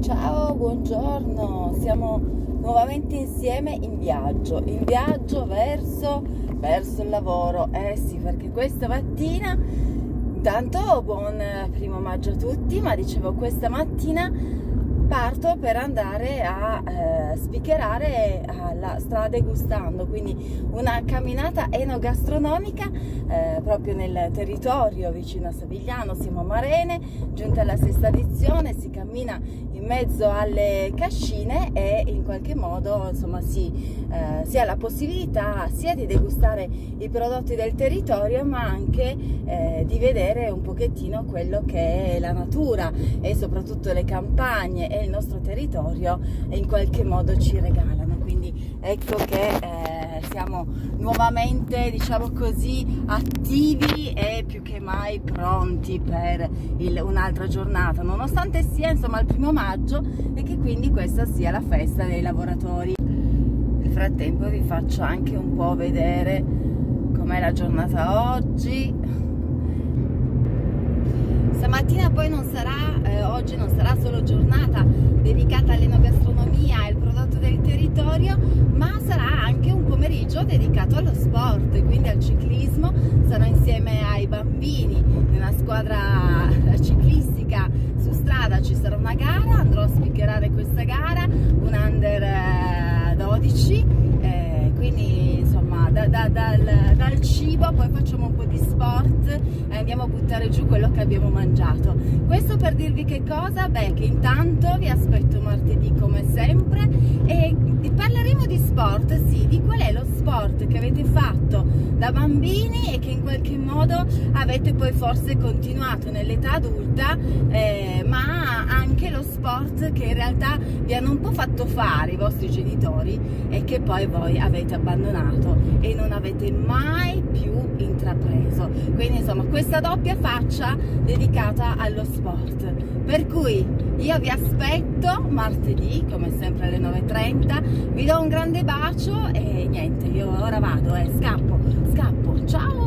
Ciao, buongiorno, siamo nuovamente insieme in viaggio verso il lavoro. Sì, perché questa mattina, intanto buon 1° maggio a tutti, ma dicevo questa mattina parto per andare a speakerare alla Strade Gustando, quindi una camminata enogastronomica proprio nel territorio vicino a Savigliano. Siamo a Marene, giunta alla 6ª edizione, si cammina in mezzo alle cascine e in qualche modo insomma si ha la possibilità sia di degustare i prodotti del territorio, ma anche di vedere un pochettino quello che è la natura e soprattutto le campagne e il nostro territorio in qualche modo ci regalano. Quindi ecco che siamo nuovamente, diciamo così, attivi e più che mai pronti per un'altra giornata, nonostante sia insomma il 1° maggio e che quindi questa sia la festa dei lavoratori. Nel frattempo vi faccio anche un po' vedere com'è la giornata oggi. Stamattina poi oggi non sarà solo giornata dedicata all'enogastronomia e al prodotto del territorio, ma sarà anche un pomeriggio dedicato allo sport, quindi al ciclismo. Sarò insieme ai bambini in una squadra ciclistica su strada, ci sarà una gara, andrò a speakerare questa gara, un under 12, quindi insomma dal cibo poi facciamo un po' di sport e andiamo a buttare giù quello che abbiamo mangiato. Questo per dirvi che cosa? Beh, che intanto vi aspetto martedì come sempre e parleremo di sport, sì, di qual è lo sport che avete fatto da bambini e che in qualche modo avete poi forse continuato nell'età adulta, ma anche lo sport che in realtà vi hanno un po' fatto fare i vostri genitori e che poi voi avete abbandonato e non avete mai più intrapreso. Quindi insomma questa doppia faccia dedicata allo sport, per cui io vi aspetto martedì come sempre alle 9:30, vi do un grande bacio e niente, io ora vado, scappo, ciao!